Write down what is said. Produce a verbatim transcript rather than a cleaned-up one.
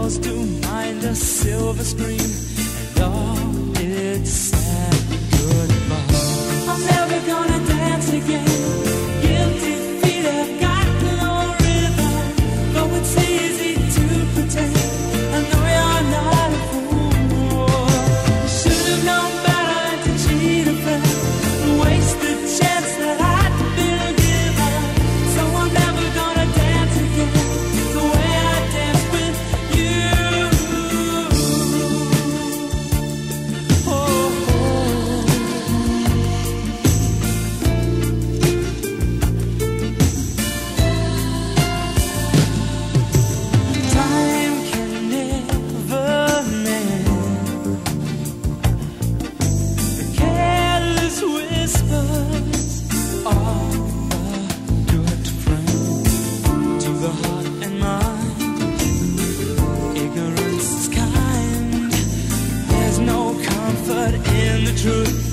close to mind a silver screen, and all its sad goodbye. I'm never gonna dance again. Guilty feet have got no rhythm, though it's easy to pretend. I know you're not a fool. You should have known better to cheat a friend, waste the chance that I'd been given. So I'm never gonna dance again the way I danced with you. Oh, oh. Time can never mend the careless whispers of a good friend. To the heart and mind, ignorance is kind. There's no comfort in the truth.